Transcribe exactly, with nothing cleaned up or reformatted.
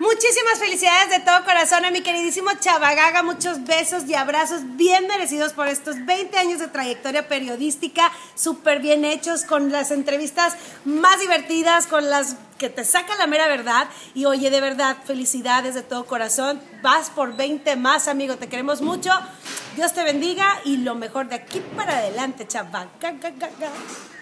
Muchísimas felicidades de todo corazón a mi queridísimo Chavagaga, muchos besos y abrazos bien merecidos por estos veinte años de trayectoria periodística, súper bien hechos, con las entrevistas más divertidas, con las que te sacan la mera verdad. Y oye, de verdad, felicidades de todo corazón, vas por veinte más, amigo, te queremos mucho, Dios te bendiga y lo mejor de aquí para adelante, Chavagaga.